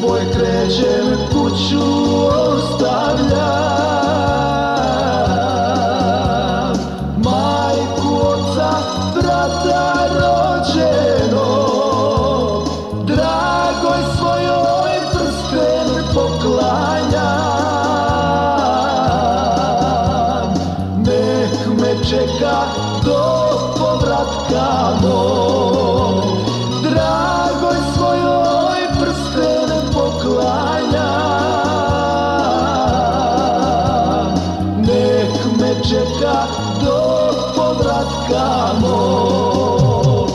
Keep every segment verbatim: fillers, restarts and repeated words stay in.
svoj krećem, kuću ostavljam. Majku, oca, brata rođenog, dragoj svojoj prsten poklanjam. Nek me čeka do povratka mog, dragoj svojoj prsten poklanjam. Nek me čeka do povratka mog.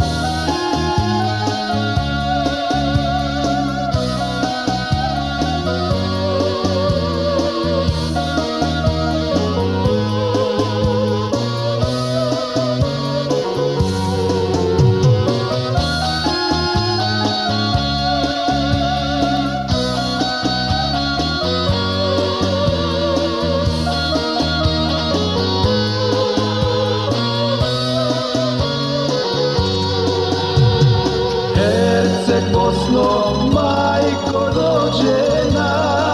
Bosno, majko rođena,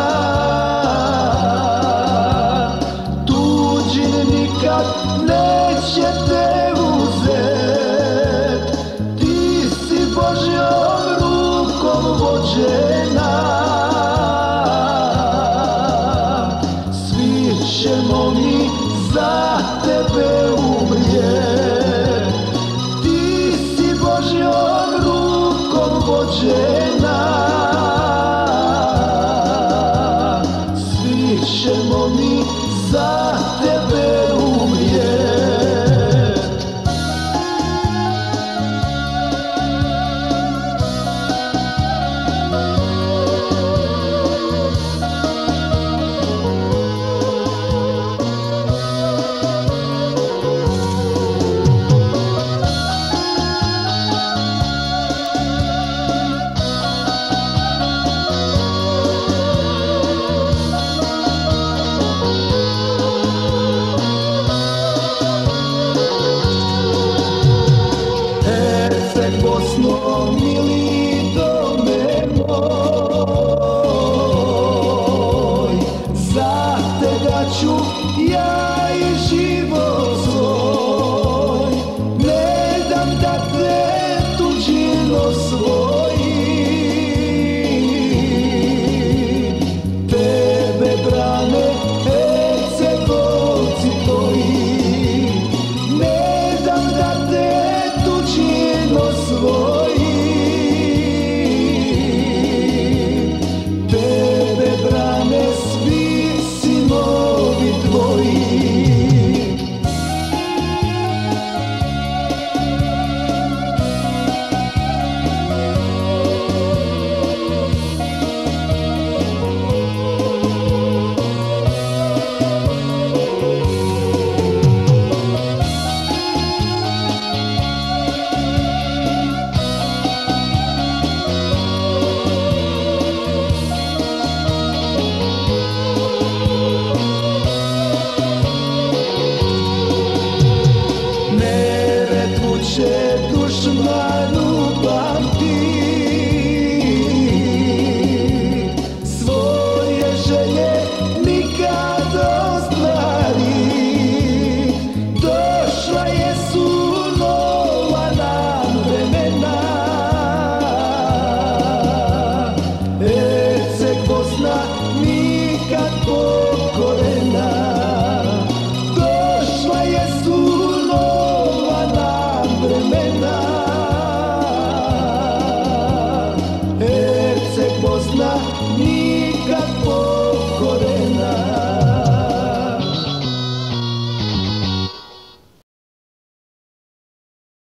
tuđin nikad neće te uzet. Ti si Božjom rukom vođena, svi ćemo mi za tebe umrijet. Ti si Božjom rukom vođena,